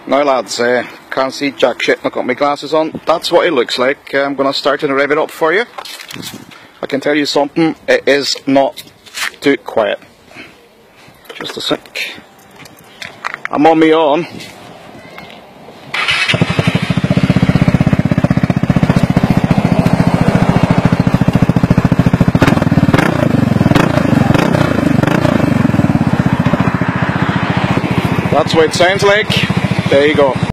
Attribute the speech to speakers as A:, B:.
A: Now lads, can't see jack shit, I've got my glasses on. That's what it looks like. I'm going to start to rev it up for you. I can tell you something, it is not too quiet. Just a sec. I'm on my own. That's what it sounds like. There you go.